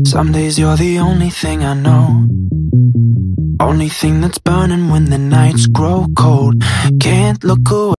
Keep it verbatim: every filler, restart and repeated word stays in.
Some days you're the only thing I know, only thing that's burning when the nights grow cold. Can't look away.